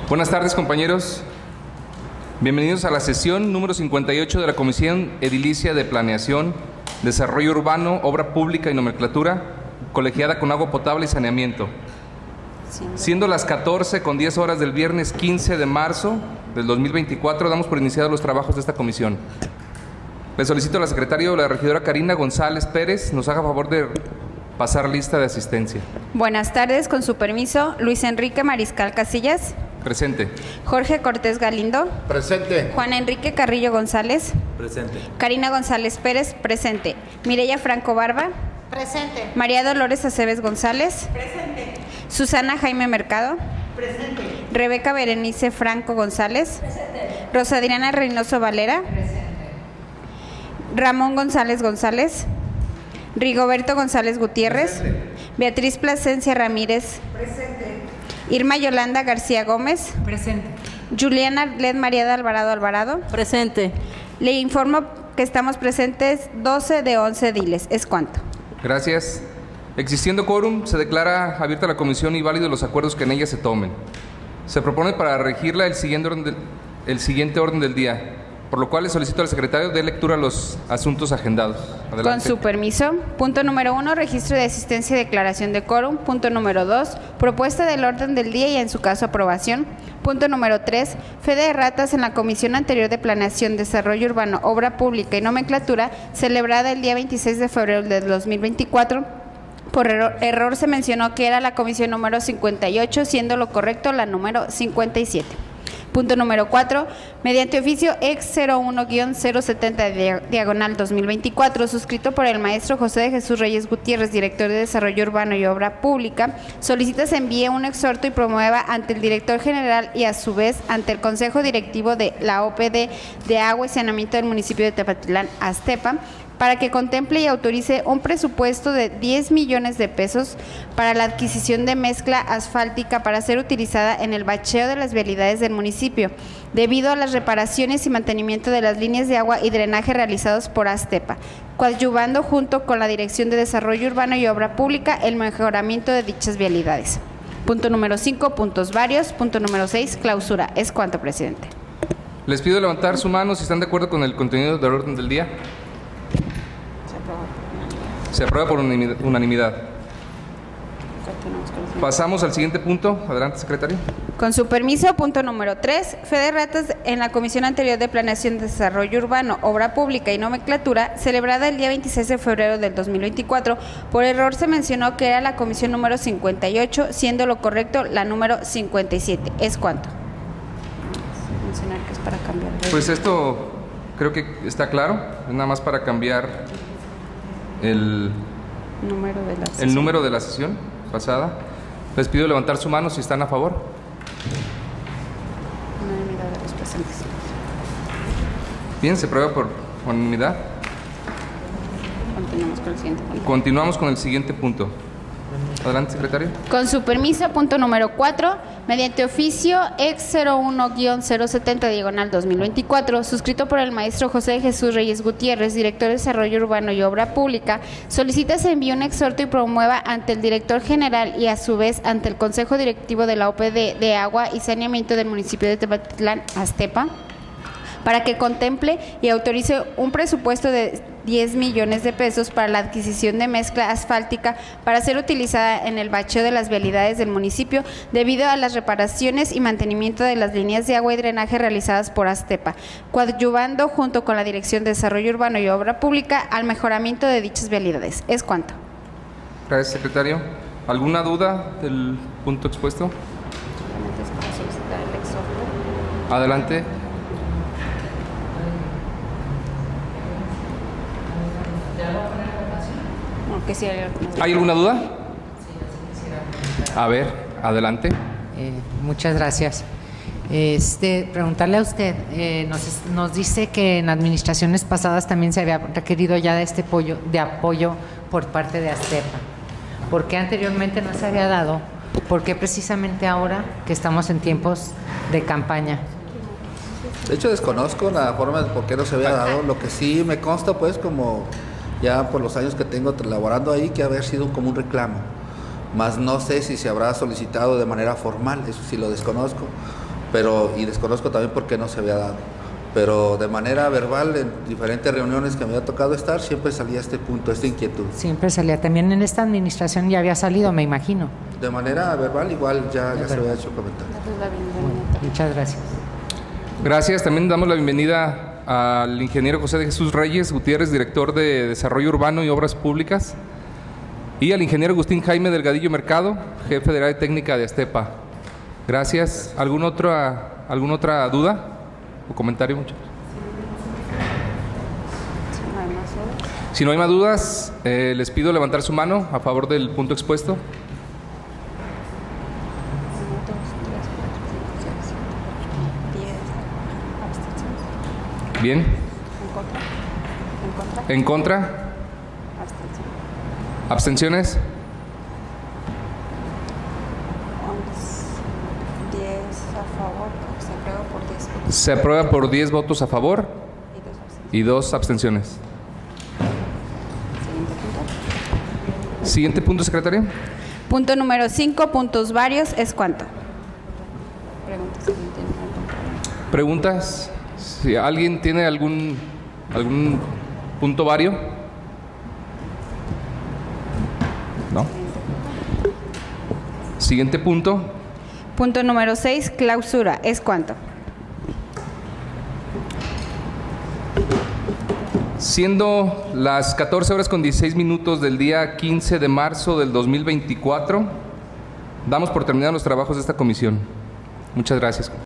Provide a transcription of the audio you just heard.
Buenas tardes, compañeros. Bienvenidos a la sesión número 58 de la Comisión Edilicia de Planeación, Desarrollo Urbano, Obra Pública y Nomenclatura, colegiada con agua potable y saneamiento. Siendo las 14:10 del viernes 15 de marzo del 2024, damos por iniciados los trabajos de esta comisión. Le solicito a la secretaria o la regidora Karina González Pérez nos haga favor de pasar lista de asistencia. Buenas tardes, con su permiso, Luis Enrique Mariscal Casillas. Presente. Jorge Cortés Galindo. Presente. Juan Enrique Carrillo González. Presente. Karina González Pérez. Presente. Mireya Franco Barba. Presente. María Dolores Aceves González. Presente. Susana Jaime Mercado. Presente. Rebeca Berenice Franco González. Presente. Rosa Adriana Reynoso Valera. Presente. Ramón González González. Rigoberto González Gutiérrez. Presente. Beatriz Plasencia Ramírez. Presente. Irma Yolanda García Gómez. Presente. Juliana Led María de Alvarado Alvarado. Presente. Le informo que estamos presentes 12 de 11 ediles. ¿Es cuánto? Gracias. Existiendo quórum, se declara abierta la comisión y válidos los acuerdos que en ella se tomen. Se propone para regirla el siguiente orden del día, por lo cual le solicito al secretario de lectura los asuntos agendados. Adelante. Con su permiso. Punto número 1, registro de asistencia y declaración de quórum. Punto número 2, propuesta del orden del día y en su caso aprobación. Punto número 3, fe de erratas en la Comisión Anterior de Planeación, Desarrollo Urbano, Obra Pública y Nomenclatura, celebrada el día 26 de febrero del 2024. Por error se mencionó que era la comisión número 58, siendo lo correcto la número 57. Punto número 4, mediante oficio ex 01-070/2024, suscrito por el maestro José de Jesús Reyes Gutiérrez, director de Desarrollo Urbano y Obra Pública, solicita se envíe un exhorto y promueva ante el director general y a su vez ante el Consejo Directivo de la OPD de Agua y Saneamiento del municipio de Tepatitlán, Aztepa, para que contemple y autorice un presupuesto de 10 millones de pesos para la adquisición de mezcla asfáltica para ser utilizada en el bacheo de las vialidades del municipio, debido a las reparaciones y mantenimiento de las líneas de agua y drenaje realizados por Aztepa, coadyuvando junto con la Dirección de Desarrollo Urbano y Obra Pública el mejoramiento de dichas vialidades. Punto número 5, puntos varios. Punto número 6, clausura. ¿Es cuánto, presidente? Les pido levantar su mano si están de acuerdo con el contenido del orden del día. Se aprueba por unanimidad. Pasamos al siguiente punto. Adelante, secretario. Con su permiso, punto número 3, fe de erratas en la Comisión Anterior de Planeación, Desarrollo Urbano, Obra Pública y Nomenclatura, celebrada el día 26 de febrero del 2024. Por error se mencionó que era la comisión número 58, siendo lo correcto la número 57. ¿Es cuánto? Mencionar que es para cambiar. Pues esto creo que está claro. Es nada más para cambiar el número de la sesión pasada. Les pido levantar su mano si están a favor. Unanimidad de los presentes. Bien, se aprueba por unanimidad. Continuamos con el siguiente punto. Continuamos con el siguiente punto. Adelante, secretario. Con su permiso, punto número 4, mediante oficio ex 01-070/2024, suscrito por el maestro José de Jesús Reyes Gutiérrez, director de Desarrollo Urbano y Obra Pública, solicita se envíe un exhorto y promueva ante el director general y a su vez ante el Consejo Directivo de la OPD de Agua y Saneamiento del municipio de Tepatitlán, Aztepa, para que contemple y autorice un presupuesto de 10 millones de pesos para la adquisición de mezcla asfáltica para ser utilizada en el bacheo de las vialidades del municipio debido a las reparaciones y mantenimiento de las líneas de agua y drenaje realizadas por Aztepa, coadyuvando junto con la Dirección de Desarrollo Urbano y Obra Pública al mejoramiento de dichas vialidades. ¿Es cuánto? Gracias, secretario. ¿Alguna duda del punto expuesto? Solamente es para solicitar el exhorto. Adelante. Que sí, ¿Hay alguna duda? A ver, adelante. Muchas gracias. Preguntarle a usted, nos dice que en administraciones pasadas también se había requerido ya de este apoyo por parte de Aztepa. ¿Por qué anteriormente no se había dado? ¿Por qué precisamente ahora que estamos en tiempos de campaña? De hecho, desconozco la forma de por qué no se había dado. Lo que sí me consta, pues, como ya por los años que tengo laborando ahí, que haber sido como un reclamo. Más no sé si se habrá solicitado de manera formal, eso sí lo desconozco, y desconozco también por qué no se había dado. Pero de manera verbal, en diferentes reuniones que me había tocado estar, siempre salía este punto, esta inquietud. Siempre salía. También en esta administración ya había salido, me imagino. De manera verbal, igual ya se había hecho comentario. Muchas gracias. Gracias. También damos la bienvenida al ingeniero José de Jesús Reyes Gutiérrez, director de Desarrollo Urbano y Obras Públicas, y al ingeniero Agustín Jaime Delgadillo Mercado, jefe de área técnica de Astepa. Gracias. ¿Alguna otra duda o comentario, muchachos? Si no hay más dudas, les pido levantar su mano a favor del punto expuesto. Bien. ¿En contra? ¿Abstenciones? 10 a favor, se aprueba por 10 votos. Se aprueba por 10 votos a favor y 2 abstenciones. Siguiente punto, secretaria. Punto número 5, puntos varios, ¿es cuánto? ¿Preguntas? Si alguien tiene algún punto vario. ¿No? Siguiente punto. Punto número 6, clausura, ¿es cuánto? Siendo las 14:16 del día 15 de marzo del 2024, damos por terminados los trabajos de esta comisión. Muchas gracias.